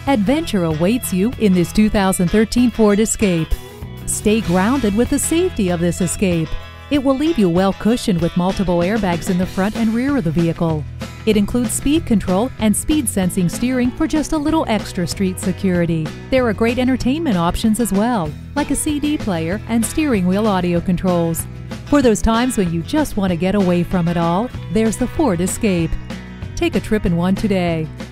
Adventure awaits you in this 2013 Ford Escape. Stay grounded with the safety of this Escape. It will leave you well cushioned with multiple airbags in the front and rear of the vehicle. It includes speed control and speed sensing steering for just a little extra street security. There are great entertainment options as well, like a CD player and steering wheel audio controls. For those times when you just want to get away from it all, there's the Ford Escape. Take a trip in one today.